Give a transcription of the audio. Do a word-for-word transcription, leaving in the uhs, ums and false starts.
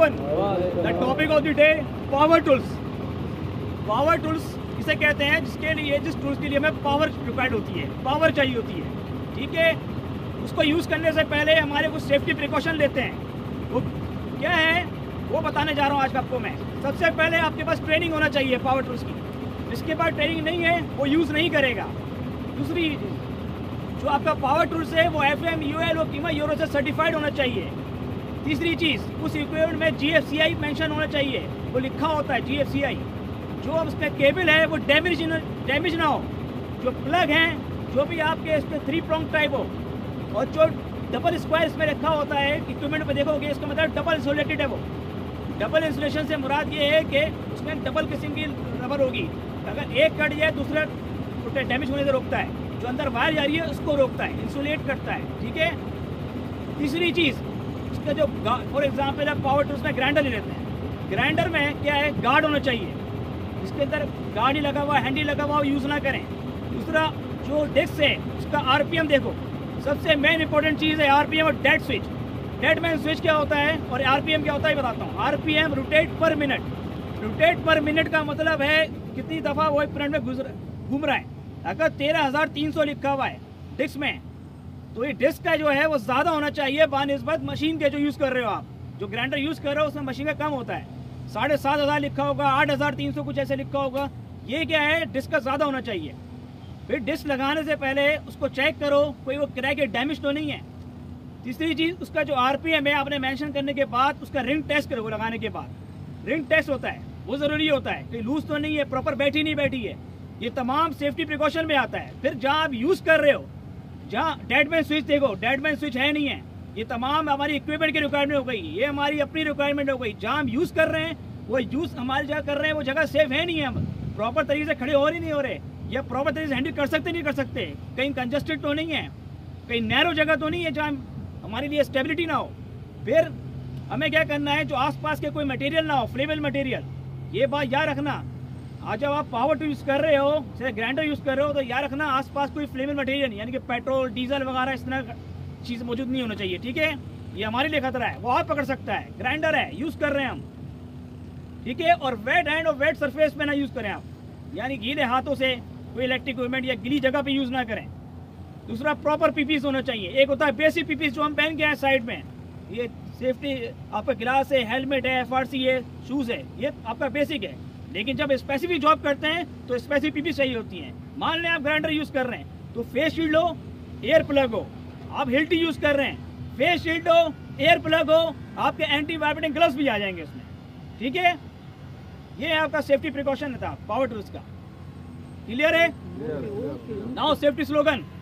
everyone. The topic of the day, power tools. Power tools इसे कहते हैं जिसके लिए जिस टूल्स के लिए हमें पावर रिक्वायर्ड होती है, पावर चाहिए होती है, ठीक है। उसको यूज़ करने से पहले हमारे कुछ सेफ्टी प्रिकॉशन लेते हैं। वो क्या है वो बताने जा रहा हूँ आज आपको मैं। सबसे पहले आपके पास ट्रेनिंग होना चाहिए पावर टूल्स की। जिसके पास ट्रेनिंग नहीं है वो यूज़ नहीं करेगा। दूसरी जो आपका पावर टूल्स है वो एफ एम, यू एल और कीमा यूरो से सर्टिफाइड होना चाहिए। तीसरी चीज़, उस इक्विपमेंट में जी एफ सी आई मेंशन होना चाहिए, वो लिखा होता है जी एफ सी आई। जो अब उसमें केबल है वो डैमेज डैमेज ना हो। जो प्लग हैं जो भी आपके इसमें थ्री प्रोंग टाइप हो, और जो डबल स्क्वायर इसमें रखा होता है इक्विपमेंट में देखोगे, इसका मतलब डबल इंसुलेटेड है। वो डबल इंसुलेशन से मुराद ये है कि उसमें डबल किस्म की रबर होगी। अगर एक कट जाए दूसरा डैमेज होने से रोकता है। जो अंदर वायर जा रही है उसको रोकता है, इंसुलेट करता है, ठीक है। तीसरी चीज़, उसका जो फॉर एग्जाम्पल है पावर टूल्स में ग्राइंडर ले लेते हैं। ग्राइंडर में क्या है, गार्ड होना चाहिए। इसके अंदर गार्ड ही लगा हुआ, हैंडल लगा हुआ, यूज़ ना करें। दूसरा जो डिस्क है उसका आर पी एम देखो। सबसे मेन इंपॉर्टेंट चीज़ है आर पी एम और dead switch. Dead man switch क्या होता है और आर पी एम क्या होता है बताता हूँ। R P M rotate per minute. Rotate per minute का मतलब है कितनी दफ़ा वो एक मिनट में गुजर घूम रहा है। अगर तेरह हज़ार तीन सौ लिखा हुआ है डिस्क में, तो ये डिस्क का जो है वो ज़्यादा होना चाहिए बानिस्बत मशीन के जो यूज़ कर रहे हो आप। जो ग्राइंडर यूज़ कर रहे हो उसमें मशीन का कम होता है। साढ़े सात हज़ार लिखा होगा, आठ हज़ार तीन सौ कुछ ऐसे लिखा होगा। ये क्या है, डिस्क का ज़्यादा होना चाहिए। फिर डिस्क लगाने से पहले उसको चेक करो कोई वो क्रैक या डैमेज तो नहीं है। तीसरी चीज़, उसका जो आर पी एम है आपने मेंशन करने के बाद उसका रिंग टेस्ट करो। लगाने के बाद रिंग टेस्ट होता है, वो ज़रूरी होता है। कोई लूज तो नहीं है, प्रॉपर बैठी नहीं बैठी है, ये तमाम सेफ्टी प्रिकॉशन में आता है। फिर जहाँ आप यूज़ कर रहे हो, जहाँ डेडमैन स्विच देखो, डेडमैन स्विच है नहीं है, ये तमाम हमारी इक्विपमेंट की रिक्वायरमेंट हो गई, ये हमारी अपनी रिक्वायरमेंट हो गई। जहाँ हम यूज़ कर रहे हैं वो यूज़ हमारी जगह कर रहे हैं, वो जगह सेफ है नहीं है। हम प्रॉपर तरीके से खड़े हो रही नहीं हो रहे, या प्रॉपर तरीके से हैंडल कर सकते नहीं कर सकते, कहीं कंजस्टेड तो नहीं है, कहीं नैरो जगह तो नहीं है जहाँ हमारे लिए स्टेबिलिटी ना हो। फिर हमें क्या करना है, जो आसपास के कोई मटेरियल ना हो, फ्लेमेबल मटेरियल। ये बात याद रखना, आज जब आप पावर टूल यूज़ कर रहे हो, जैसे ग्राइंडर यूज़ कर रहे हो, तो याद रखना आसपास कोई फ्लेमेबल मटेरियल यानी कि पेट्रोल, डीजल वगैरह इस तरह चीज़ मौजूद नहीं होना चाहिए, ठीक है। ये हमारे लिए खतरा है, वो आप पकड़ सकता है। ग्राइंडर है, यूज़ कर रहे हैं हम, ठीक है। और वेट हैंड और वेट सरफेस पे ना यूज़ करें आप, यानी गीले हाथों से कोई इलेक्ट्रिक इक्विपमेंट या गिली जगह पे यूज़ ना करें। दूसरा, प्रॉपर पीपीस होना चाहिए। एक होता है बेसिक पीपीस जो हम पहन के हैं साइड में, ये सेफ्टी आपका गिलास है, हेलमेट है, एफ आर सी है, शूज़ है, ये आपका बेसिक है। लेकिन जब स्पेसिफिक जॉब करते हैं तो स्पेसिफिक पीपीस चाहिए होती है। मान लें आप ग्राइंडर यूज़ कर रहे हैं तो फेस शील्ड हो, एयर प्लग हो। आप हिल्टी यूज़ कर रहे हैं, फेस शील्ड हो, एयर प्लग हो, आपके एंटी वाइब्रेटिंग ग्लव्स भी आ जाएंगे उसमें, ठीक है। ये है आपका सेफ्टी प्रिकॉशन था पावर टूल्स का। क्लियर है? Now safety slogan.